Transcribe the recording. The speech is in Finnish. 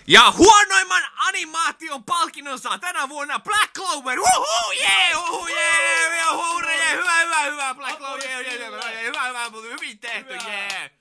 Ja huonoimman animaation palkinnon saa tänä vuonna Black Clover! Uhu, jee! Uhu, jee! Hyvä, Black Clover! Hyvin tehty, jee!